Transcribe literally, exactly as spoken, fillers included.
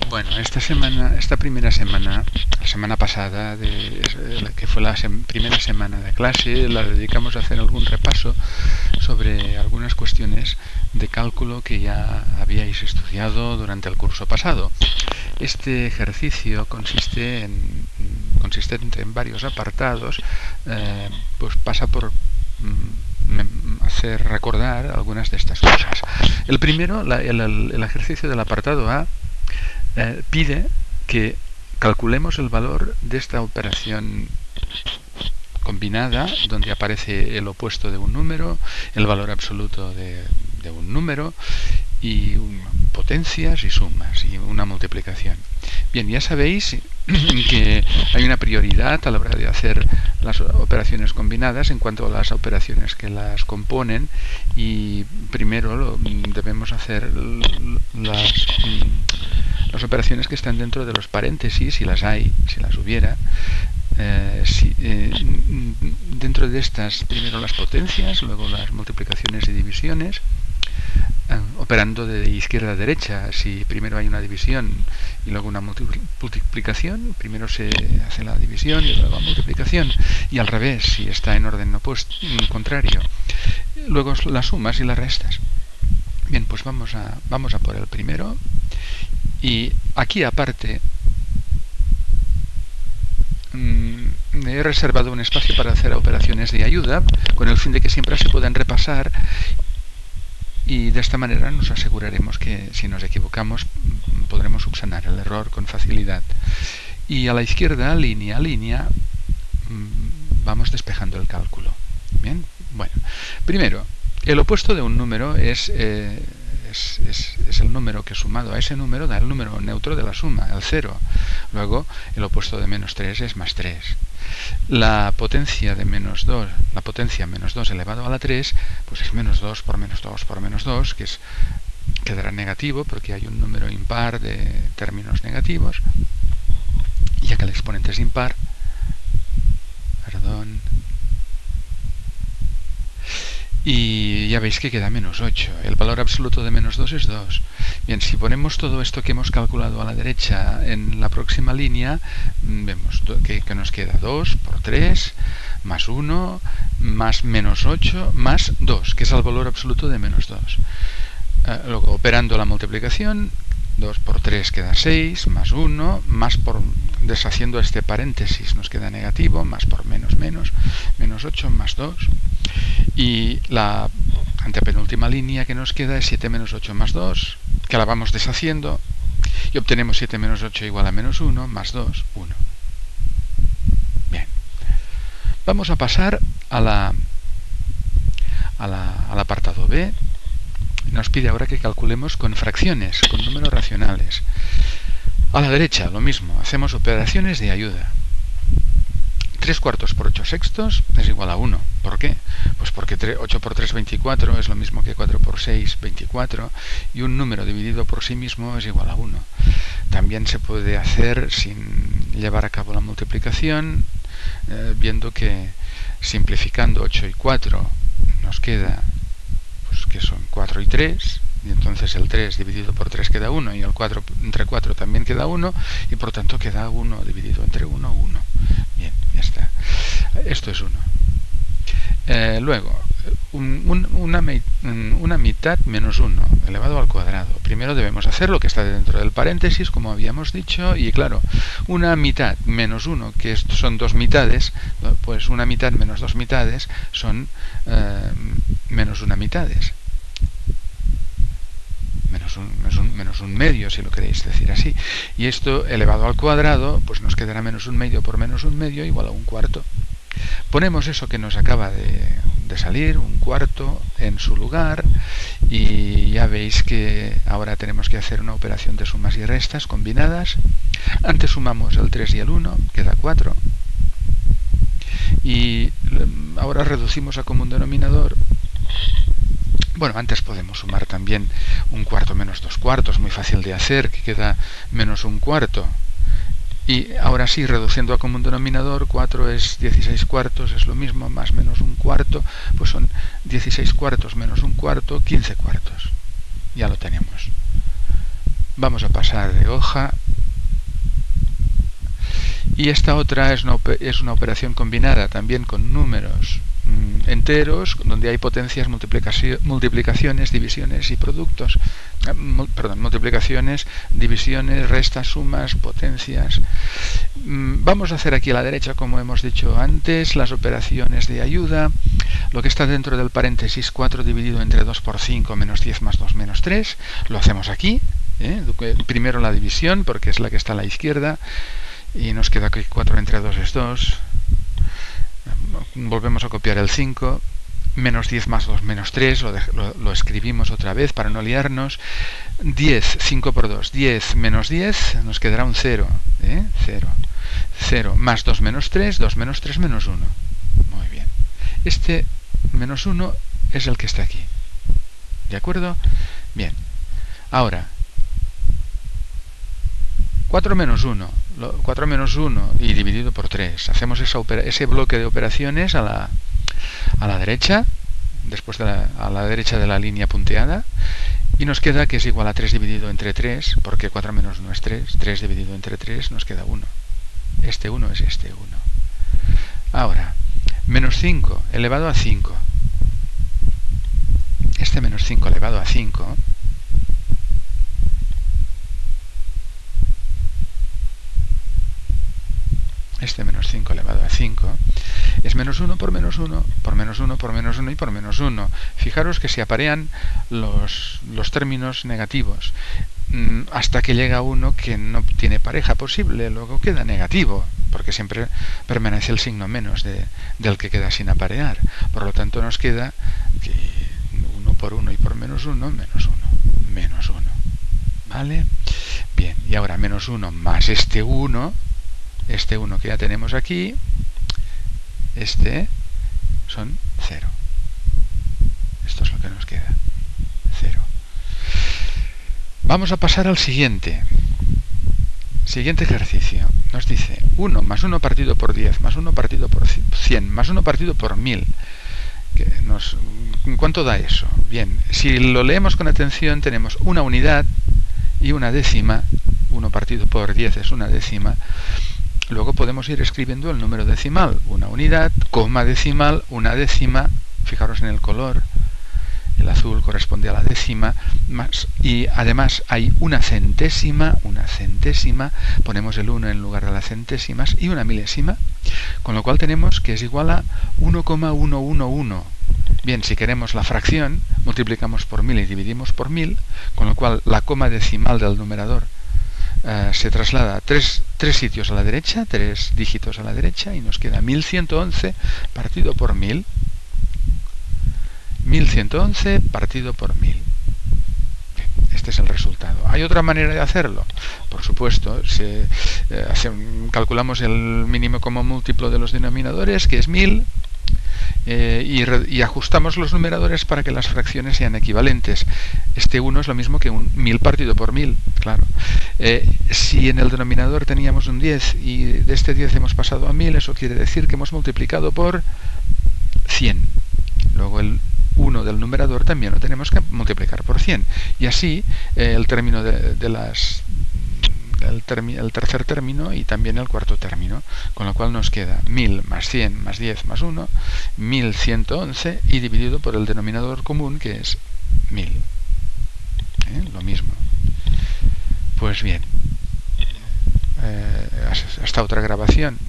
Bueno, esta semana, esta primera semana, la semana pasada, de, que fue la sem primera semana de clase, la dedicamos a hacer algún repaso sobre algunas cuestiones de cálculo que ya habíais estudiado durante el curso pasado. Este ejercicio consiste en, consistente en varios apartados, eh, pues pasa por mm, hacer recordar algunas de estas cosas. El primero, la, el, el ejercicio del apartado A, Eh, pide que calculemos el valor de esta operación combinada, donde aparece el opuesto de un número, el valor absoluto de, de un número, y un, potencias y sumas, y una multiplicación. Bien, ya sabéis que hay una prioridad a la hora de hacer las operaciones combinadas en cuanto a las operaciones que las componen, y primero lo, debemos hacer las, las operaciones que están dentro de los paréntesis, si las hay, si las hubiera. Eh, si, eh, dentro de estas, primero las potencias, luego las multiplicaciones y divisiones, eh, operando de izquierda a derecha. Si primero hay una división y luego una multiplicación, primero se hace la división y luego la multiplicación, y al revés, si está en orden opuesto, contrario, luego las sumas y las restas. Bien, pues vamos a, vamos a por el primero, y aquí aparte he reservado un espacio para hacer operaciones de ayuda, con el fin de que siempre se puedan repasar, y de esta manera nos aseguraremos que si nos equivocamos podremos subsanar el error con facilidad. Y a la izquierda, línea a línea, vamos despejando el cálculo. Bien, bueno, primero, el opuesto de un número es, eh, es, es, es el número que sumado a ese número da el número neutro de la suma, el cero. Luego, el opuesto de menos tres es más tres. La potencia de menos dos, la potencia menos dos elevado a la tres, pues es menos dos por menos dos por menos dos, que es, quedará negativo porque hay un número impar de términos negativos, ya que el exponente es impar. Perdón. Y ya veis que queda menos ocho. El valor absoluto de menos dos es dos. Bien, si ponemos todo esto que hemos calculado a la derecha en la próxima línea, vemos que, que nos queda dos por tres, más uno, más menos ocho, más dos, que es el valor absoluto de menos dos. Eh, luego, operando la multiplicación, dos por tres queda seis, más uno, más por, deshaciendo este paréntesis, nos queda negativo, más por menos, menos, menos ocho, más dos. Y la antepenúltima línea que nos queda es siete menos ocho más dos, que la vamos deshaciendo, y obtenemos siete menos ocho igual a menos uno, más dos, uno. Bien. Vamos a pasar a la, a la, al apartado B. Nos pide ahora que calculemos con fracciones, con números racionales. A la derecha, lo mismo, hacemos operaciones de ayuda. tres cuartos por ocho sextos es igual a uno. ¿Por qué? Pues porque ocho por tres, veinticuatro, es lo mismo que cuatro por seis, veinticuatro, y un número dividido por sí mismo es igual a uno. También se puede hacer sin llevar a cabo la multiplicación, eh, viendo que simplificando ocho y cuatro nos queda, pues que son cuatro y tres, y entonces el tres dividido por tres queda uno, y el cuatro entre cuatro también queda uno, y por tanto queda uno dividido entre uno, uno. Bien, ya está. Esto es uno. Eh, luego, un, un, una, una mitad menos uno elevado al cuadrado. Primero debemos hacer lo que está dentro del paréntesis, como habíamos dicho, y claro, una mitad menos uno, que es, son dos mitades, pues una mitad menos dos mitades son eh, menos una mitades. Menos un, menos, un, menos un medio, si lo queréis decir así. Y esto elevado al cuadrado, pues nos quedará menos un medio por menos un medio igual a un cuarto. Ponemos eso que nos acaba de, de salir, un cuarto, en su lugar, y ya veis que ahora tenemos que hacer una operación de sumas y restas combinadas. Antes sumamos el tres y el uno, queda cuatro. Y ahora reducimos a común denominador. Bueno, antes podemos sumar también un cuarto menos dos cuartos, muy fácil de hacer, que queda menos un cuarto. Y ahora sí, reduciendo a común denominador, cuatro es dieciséis cuartos, es lo mismo, más menos un cuarto, pues son dieciséis cuartos menos un cuarto, quince cuartos. Ya lo tenemos. Vamos a pasar de hoja. Y esta otra es una, es una operación combinada también con números mmm, enteros, donde hay potencias, multiplicaciones, divisiones y productos. Eh, perdón, multiplicaciones, divisiones, restas, sumas, potencias. Mm, vamos a hacer aquí a la derecha, como hemos dicho antes, las operaciones de ayuda. Lo que está dentro del paréntesis cuatro dividido entre dos por cinco menos diez más dos menos tres. Lo hacemos aquí. ¿eh? Primero la división, porque es la que está a la izquierda. Y nos queda que cuatro entre dos es dos. Volvemos a copiar el cinco. Menos diez más dos menos tres. Lo, de, lo, lo escribimos otra vez para no liarnos. diez, cinco por dos. diez menos diez. Nos quedará un cero. ¿eh? cero. cero más dos menos tres. dos menos tres menos uno. Muy bien. Este menos uno es el que está aquí. ¿De acuerdo? Bien. Ahora, cuatro menos uno. cuatro menos uno y dividido por tres. Hacemos esa ese bloque de operaciones a la, a la derecha, después de la, a la derecha de la línea punteada, y nos queda que es igual a tres dividido entre tres, porque cuatro menos uno es tres. tres dividido entre tres nos queda uno. Este uno es este uno. Ahora, menos cinco elevado a cinco. Este menos cinco elevado a cinco este menos cinco elevado a cinco es menos uno por menos uno, por menos uno, por menos uno y por menos uno. Fijaros que se aparean los, los términos negativos hasta que llega uno que no tiene pareja posible, luego queda negativo, porque siempre permanece el signo menos de, del que queda sin aparear. Por lo tanto nos queda que uno por uno y por menos uno, menos uno, menos uno. ¿Vale? Bien, y ahora menos uno más este uno, este uno que ya tenemos aquí, este son cero. Esto es lo que nos queda, cero. Vamos a pasar al siguiente. Siguiente ejercicio. Nos dice uno más uno partido por diez, más uno partido por cien, más uno partido por mil. Que nos, ¿cuánto da eso? Bien, si lo leemos con atención, tenemos una unidad y una décima. uno partido por diez es una décima. Luego podemos ir escribiendo el número decimal. Una unidad, coma decimal, una décima. Fijaros en el color. El azul corresponde a la décima. Más, y además hay una centésima. Una centésima. Ponemos el uno en lugar de las centésimas. Y una milésima. Con lo cual tenemos que es igual a uno coma ciento once. Bien, si queremos la fracción, multiplicamos por mil y dividimos por mil. Con lo cual la coma decimal del numerador Uh, se traslada a tres, tres sitios a la derecha, tres dígitos a la derecha, y nos queda mil ciento once partido por mil. mil ciento once partido por mil. Este es el resultado. ¿Hay otra manera de hacerlo? Por supuesto, se, eh, hace, calculamos el mínimo común múltiplo de los denominadores, que es mil. Eh, y, re, y ajustamos los numeradores para que las fracciones sean equivalentes. Este uno es lo mismo que un mil partido por mil, claro. Eh, si en el denominador teníamos un diez y de este diez hemos pasado a mil, eso quiere decir que hemos multiplicado por cien. Luego el uno del numerador también lo tenemos que multiplicar por cien. Y así eh, el término de, de las... El, el tercer término y también el cuarto término, con lo cual nos queda mil más cien más diez más uno, mil ciento once, y dividido por el denominador común, que es mil. ¿Eh? Lo mismo. Pues bien, eh, hasta otra grabación.